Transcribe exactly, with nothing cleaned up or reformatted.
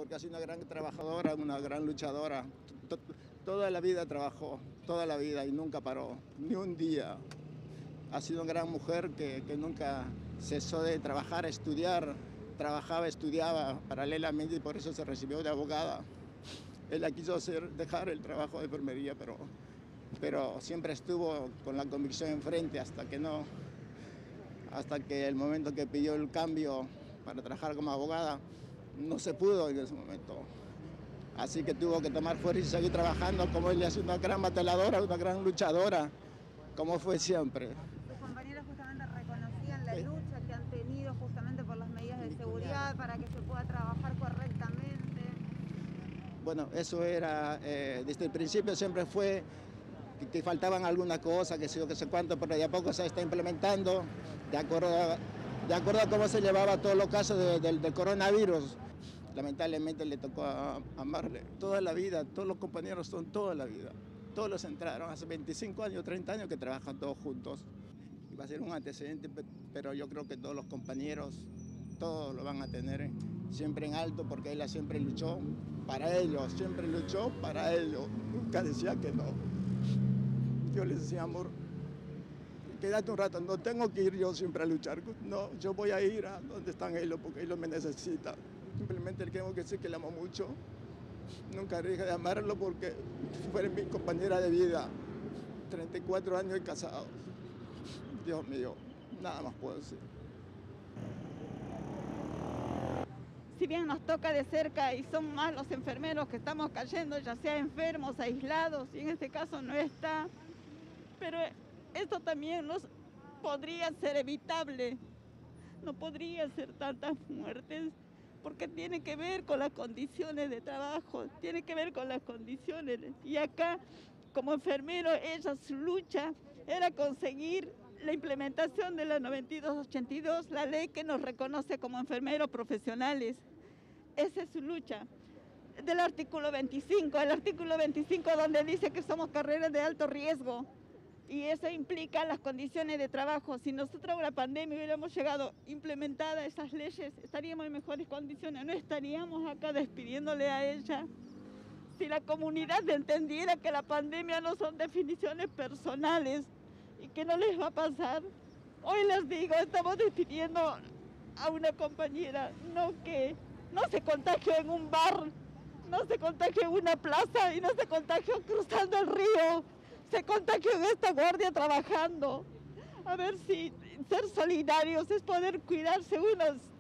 porque ha sido una gran trabajadora, una gran luchadora. T- Toda la vida trabajó, toda la vida y nunca paró, ni un día. Ha sido una gran mujer que, que nunca cesó de trabajar, estudiar, trabajaba, estudiaba paralelamente y por eso se recibió de abogada. Ella quiso hacer, dejar el trabajo de enfermería, pero, pero siempre estuvo con la convicción enfrente hasta que no, hasta que el momento que pidió el cambio para trabajar como abogada, no se pudo en ese momento. Así que tuvo que tomar fuerza y seguir trabajando, como ella es una gran batalladora, una gran luchadora, como fue siempre. Sus compañeros justamente reconocían la lucha que han tenido justamente por las medidas de seguridad para que se pueda trabajar correctamente. Bueno, eso era, eh, desde el principio siempre fue que, que faltaban alguna cosa, que sé yo, que sé cuánto, pero de a poco se está implementando de acuerdo a, de acuerdo a cómo se llevaba todos los casos de, de, del coronavirus. Lamentablemente le tocó a, a Marle toda la vida, todos los compañeros son toda la vida. Todos los entraron, hace veinticinco años, treinta años que trabajan todos juntos. Y va a ser un antecedente, pero yo creo que todos los compañeros, todos lo van a tener siempre en alto, porque ella siempre luchó para ellos, siempre luchó para ellos. Nunca decía que no. Yo les decía, amor, quédate un rato, no tengo que ir yo siempre a luchar. No, yo voy a ir a donde están ellos, porque ellos me necesitan. Simplemente le tengo que decir que le amo mucho. Nunca dejé de amarlo porque fue mi compañera de vida. treinta y cuatro años y casados. Dios mío, nada más puedo decir. Si bien nos toca de cerca y son más los enfermeros que estamos cayendo, ya sea enfermos, aislados, y en este caso no está, pero esto también nos podría ser evitable. No podría ser tantas muertes, porque tiene que ver con las condiciones de trabajo, tiene que ver con las condiciones. Y acá, como enfermero, ella su lucha era conseguir la implementación de la noventa y dos ochenta y dos, la ley que nos reconoce como enfermeros profesionales. Esa es su lucha. Del artículo veinticinco, el artículo veinticinco donde dice que somos carreras de alto riesgo. Y eso implica las condiciones de trabajo. Si nosotros con la pandemia hubiéramos llegado implementadas esas leyes, estaríamos en mejores condiciones, no estaríamos acá despidiéndole a ella. Si la comunidad entendiera que la pandemia no son definiciones personales y que no les va a pasar, hoy les digo, estamos despidiendo a una compañera, no que no se contagió en un bar, no se contagió en una plaza y no se contagió cruzando el río. Se contagió en esta guardia trabajando. A ver si ser solidarios es poder cuidarse unos